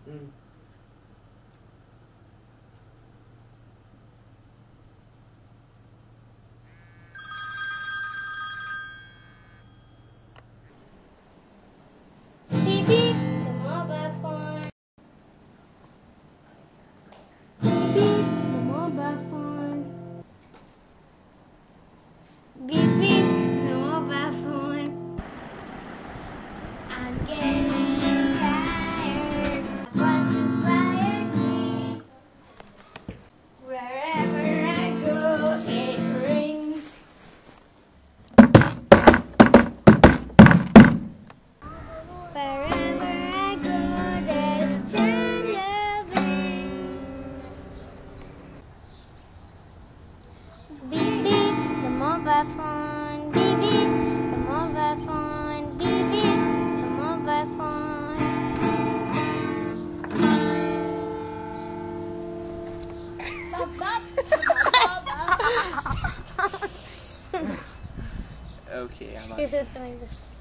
Mm. Beep beep, the mobile phone. Beep beep, the mobile phone. Beep beep, the mobile phone. I'm getting tired. What inspired me? Wherever I go, it rings. Wherever I go, there's tender wings. Beep beep, the mobile phone. Beep beep, the mobile phone. Beep beep, the mobile phone. Okay, I'm Your sister doing this.